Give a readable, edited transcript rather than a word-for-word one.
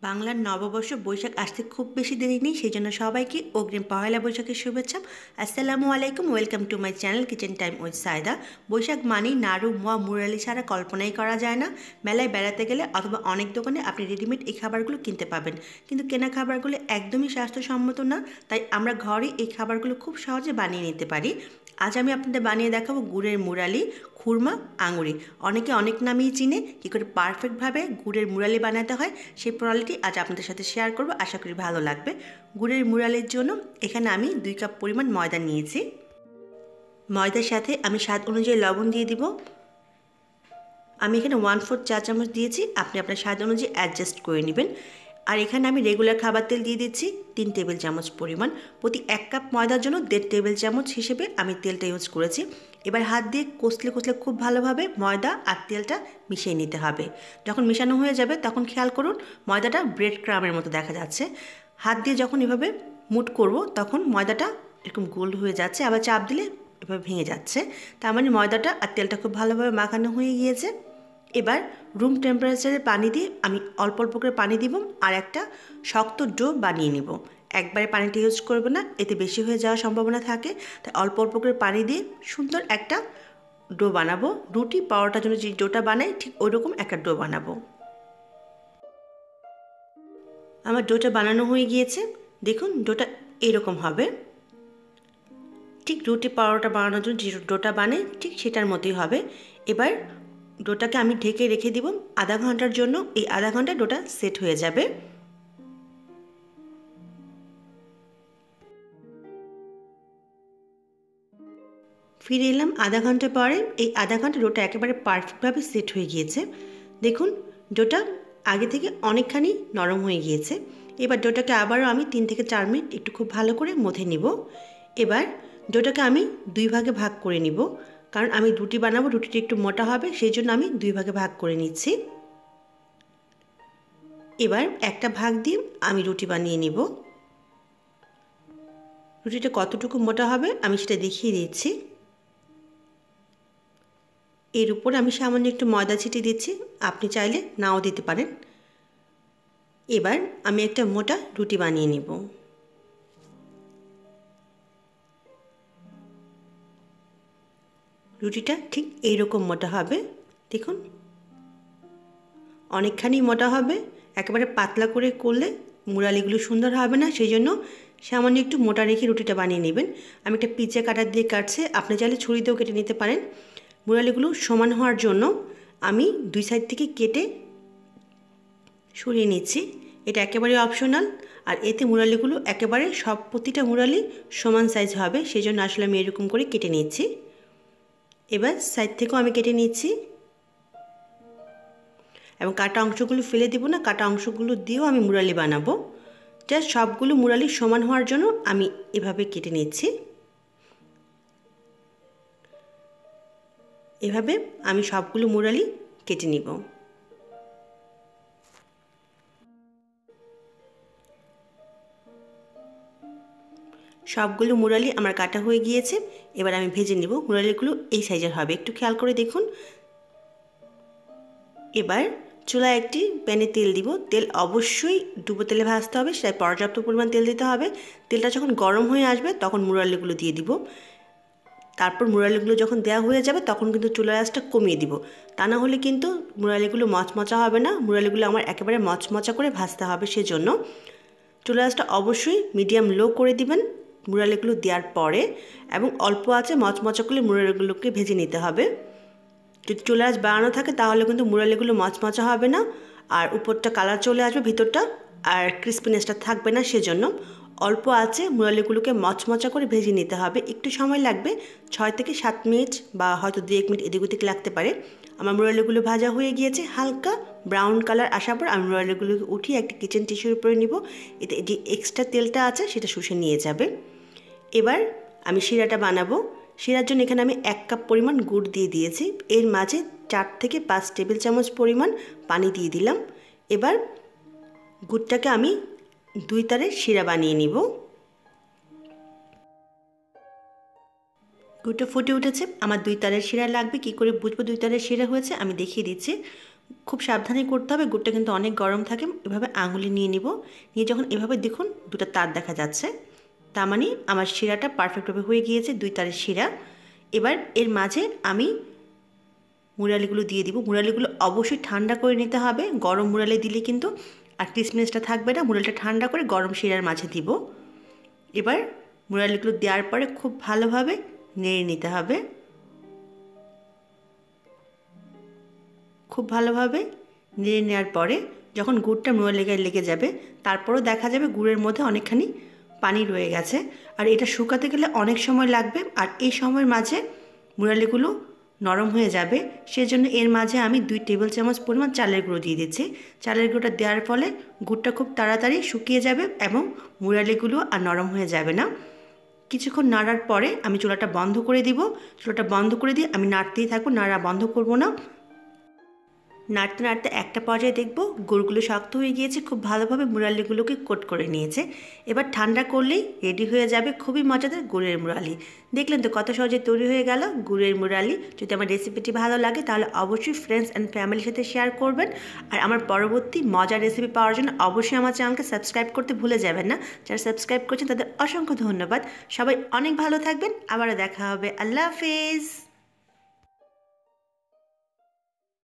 বাংলার নববর্ষ বৈশাখ আসতে খুব বেশি দেরি নেই, সেই জন্য সবাইকে অগ্রিম পহেলা বৈশাখের শুভেচ্ছা। আসসালামু আলাইকুম, welcome to my channel kitchen time with Sayeda. Baishakh মানেই নাড়ু, মোয়া, মুরালি ছাড়া কল্পনাই করা যায় না। মেলায় বেড়াতে গেলে অথবা অনেক দোকানে আপনি রেডিমেড এই খাবারগুলো কিনতে পাবেন, কিন্তু কেনা খাবারগুলো একদমই স্বাস্থ্যসম্মত না। তাই আমরা ঘরে এই খাবারগুলো খুব সহজে বানিয়ে নিতে পারি। আজ আমি আপনাদের বানিয়ে দেখাবো গুড়ের মুরালি, খুরমা, আঙুরি। অনেকে অনেক নামেই চিনে। কী করে পারফেক্টভাবে গুড়ের মুরালি বানাতে হয় সেই প্রণালীটি আজ আপনাদের সাথে শেয়ার করব, আশা করি ভালো লাগবে। গুড়ের মুরালির জন্য এখানে আমি 2 কাপ পরিমাণ ময়দা নিয়েছি। ময়দার সাথে আমি স্বাদ অনুযায়ী লবণ দিয়ে দিব। আমি এখানে 1/4 চা চামচ দিয়েছি, আপনি আপনার স্বাদ অনুযায়ী অ্যাডজাস্ট করে নেবেন। আর এখানে আমি রেগুলার খাবার তেল দিয়ে দিচ্ছি 3 টেবিল চামচ পরিমাণ। প্রতি 1 কাপ ময়দার জন্য 1.5 টেবিল চামচ হিসেবে আমি তেলটা ইউজ করেছি। এবার হাত দিয়ে কষলে কষলে খুব ভালোভাবে ময়দা আর তেলটা মিশিয়ে নিতে হবে। যখন মেশানো হয়ে যাবে তখন খেয়াল করুন ময়দাটা ব্রেড ক্রামের মতো দেখা যাচ্ছে। হাত দিয়ে যখন এভাবে মুট করব তখন ময়দাটা এরকম গোল হয়ে যাচ্ছে, আবার চাপ দিলে এভাবে ভেঙে যাচ্ছে। তার মানে ময়দাটা আর তেলটা খুব ভালোভাবে মাখানো হয়ে গিয়েছে। এবার রুম টেম্পারেচারে পানি দিয়ে আমি অল্প অল্প করে পানি দিব আর একটা শক্ত ডো বানিয়ে নিব। একবারে পানিটা ইউজ করব না, এতে বেশি হয়ে যাওয়ার সম্ভাবনা থাকে। তাই অল্প অল্প করে পানি দিয়ে সুন্দর একটা ডো বানাবো। রুটি পাওয়াটার জন্য যে ডোটা বানাই ঠিক ওইরকম একটা ডো বানাবো। আমার ডোটা বানানো হয়ে গিয়েছে, দেখুন ডোটা এরকম হবে। ঠিক রুটি পাওয়াটা বানানোর জন্য যে ডোটা বানাই ঠিক সেটার মতোই হবে। এবার ডোটাকে আমি ঢেকে রেখে দিব আধা ঘন্টার জন্য। এই আধা ঘন্টায় ডোটা সেট হয়ে যাবে। ফিরে এলাম আধা ঘন্টা পরে। এই আধা ঘন্টা ডোটা একেবারে পারফেক্টভাবে সেট হয়ে গিয়েছে। দেখুন ডোটা আগে থেকে অনেকখানি নরম হয়ে গিয়েছে। এবার ডোটাকে আবারও আমি 3 থেকে 4 মিনিট একটু খুব ভালো করে মথে নিব। এবার ডোটাকে আমি 2 ভাগে ভাগ করে নিব, কারণ আমি রুটি বানাবো, রুটিটা একটু মোটা হবে, সেই জন্য আমি 2 ভাগে ভাগ করে নিচ্ছি। এবার একটা ভাগ দিয়ে আমি রুটি বানিয়ে নিব। রুটিটা কতটুকু মোটা হবে আমি সেটা দেখিয়ে দিচ্ছি। এর উপর আমি সামান্য একটু ময়দা ছিটিয়ে দিচ্ছি, আপনি চাইলে নাও দিতে পারেন। এবার আমি একটা মোটা রুটি বানিয়ে নিব। রুটিটা ঠিক এইরকম মোটা হবে, দেখুন অনেকখানি মোটা হবে। একেবারে পাতলা করে করলে মুরালিগুলো সুন্দর হবে না, সেই জন্য সামান্য একটু মোটা রেখে রুটিটা বানিয়ে নেবেন। আমি একটা পিচে কাটার দিয়ে কাটছে, আপনি চাইলে ছুরি দিয়েও কেটে নিতে পারেন। মুরালিগুলো সমান হওয়ার জন্য আমি 2 সাইড থেকে কেটে সরিয়ে নিচ্ছি। এটা একেবারে অপশনাল, আর এতে মুরালিগুলো একেবারে প্রতিটা মুরালি সমান সাইজ হবে, সেই জন্য আসলে আমি এরকম করে কেটে নিচ্ছি। এবার সাইড থেকেও আমি কেটে নিচ্ছি এবং কাটা অংশগুলো ফেলে দেব না, কাটা অংশগুলো দিয়েও আমি মুরালি বানাবো। জাস্ট সবগুলো মুরালি সমান হওয়ার জন্য আমি এভাবে কেটে নিচ্ছি। এভাবে আমি সবগুলো মুরালি কেটে নিব। সবগুলো মুরালি আমার কাটা হয়ে গিয়েছে। এবার আমি ভেজে নিব। মুরালিগুলো এই সাইজের হবে, একটু খেয়াল করে দেখুন। এবার চুলায় একটি প্যানে তেল দিব। তেল অবশ্যই ডুবো তেলে ভাজতে হবে, সেটাই পর্যাপ্ত পরিমাণ তেল দিতে হবে। তেলটা যখন গরম হয়ে আসবে তখন মুরালিগুলো দিয়ে দিব। তারপর মুরালিগুলো যখন দেওয়া হয়ে যাবে তখন কিন্তু চুলার আঁচটা কমিয়ে দিব, তা না হলে কিন্তু মুরালিগুলো মচমচা হবে না। মুরালিগুলো আমার একেবারে মচমচা করে ভাজতে হবে, সেজন্য চুলার আঁচটা অবশ্যই মিডিয়াম লো করে দিবেন মুরালিগুলো দেওয়ার পরে, এবং অল্প আঁচে মচমচা করে মুরালিগুলোকে ভেজে নিতে হবে। যদি চুলার আঁচ বাড়ানো থাকে তাহলে কিন্তু মুরালিগুলো মচমচা হবে না, আর উপরটা কালার চলে আসবে, ভিতরটা আর ক্রিস্পিনেসটা থাকবে না। সেজন্য অল্প আঁচে মুরালিগুলোকে মচমচা করে ভেজে নিতে হবে। একটু সময় লাগবে, 6 থেকে 7 মিনিট বা হয়তো 2-1 মিনিট এদিক ওদিক লাগতে পারে। আমার মুরালিগুলো ভাজা হয়ে গিয়েছে, হালকা ব্রাউন কালার আসার পর আমি মুরালিগুলোকে উঠিয়ে একটা কিচেন টিস্যুর উপরে নিব। এতে যে এক্সট্রা তেলটা আছে সেটা শুষে নিয়ে যাবে। এবার আমি শিরাটা বানাবো। শিরার জন্য এখানে আমি 1 কাপ পরিমাণ গুড় দিয়ে দিয়েছি, এর মাঝে 4 থেকে 5 টেবিল চামচ পরিমাণ পানি দিয়ে দিলাম। এবার গুড়টাকে আমি 2 তারের শিরা বানিয়ে নিব। গুড়টা ফুটে উঠেছে, আমার 2 তারের শিরা লাগবে। কি করে বুঝবো 2 তারের শিরা হয়েছে আমি দেখিয়ে দিচ্ছি। খুব সাবধানে করতে হবে, গুড়টা কিন্তু অনেক গরম থাকে। এভাবে আঙুলে নিয়ে নিব, নিয়ে যখন এভাবে দেখুন দুটো তার দেখা যাচ্ছে, তার মানে আমার শিরাটা পারফেক্টভাবে হয়ে গিয়েছে, 2 তারের শিরা। এবার এর মাঝে আমি মুরালিগুলো দিয়ে দিব। মুরালিগুলো অবশ্যই ঠান্ডা করে নিতে হবে, গরম মুরালি দিলে কিন্তু আর ক্রিসমাসটা থাকবে না। মুরালিটা ঠান্ডা করে গরম শিরার মাঝে দিব। এবার মুরালিগুলো দেওয়ার পরে খুব ভালোভাবে নেড়ে নিতে হবে, খুব ভালোভাবে নেড়ে নেওয়ার পরে যখন গুড়টা মুরালি গায়ে লেগে যাবে, তারপরও দেখা যাবে গুড়ের মধ্যে অনেকখানি পানি রয়ে গেছে। আর এটা শুকাতে গেলে অনেক সময় লাগবে, আর এই সময়ের মাঝে মুরালিগুলো নরম হয়ে যাবে। সেজন্য এর মাঝে আমি 2 টেবিল চামচ পরিমাণ চালের গুঁড়ো দিয়ে দিচ্ছি। চালের গুঁড়োটা দেওয়ার ফলে গুড়টা খুব তাড়াতাড়ি শুকিয়ে যাবে এবং মুরালিগুলো আর নরম হয়ে যাবে না। কিছুক্ষণ নাড়ার পরে আমি চুলাটা বন্ধ করে দিব। চুলাটা বন্ধ করে দিয়ে আমি নাড়তেই থাকবো, নাড়া বন্ধ করব না। নাড়তে নাড়তে একটা পর্যায়ে দেখব গুড়গুলো শক্ত হয়ে গিয়েছে, খুব ভালোভাবে মুরালিগুলোকে কোট করে নিয়েছে। এবার ঠান্ডা করলেই রেডি হয়ে যাবে খুবই মজাদার গুড়ের মুরালি। দেখলেন তো কত সহজে তৈরি হয়ে গেল গুড়ের মুরালি। যদি আমার রেসিপিটি ভালো লাগে তাহলে অবশ্যই ফ্রেন্ডস অ্যান্ড ফ্যামিলির সাথে শেয়ার করবেন। আর আমার পরবর্তী মজার রেসিপি পাওয়ার জন্য অবশ্যই আমার চ্যানেলকে সাবস্ক্রাইব করতে ভুলে যাবেন না। যারা সাবস্ক্রাইব করছেন তাদের অসংখ্য ধন্যবাদ। সবাই অনেক ভালো থাকবেন, আবারও দেখা হবে। আল্লাহ হাফেজ।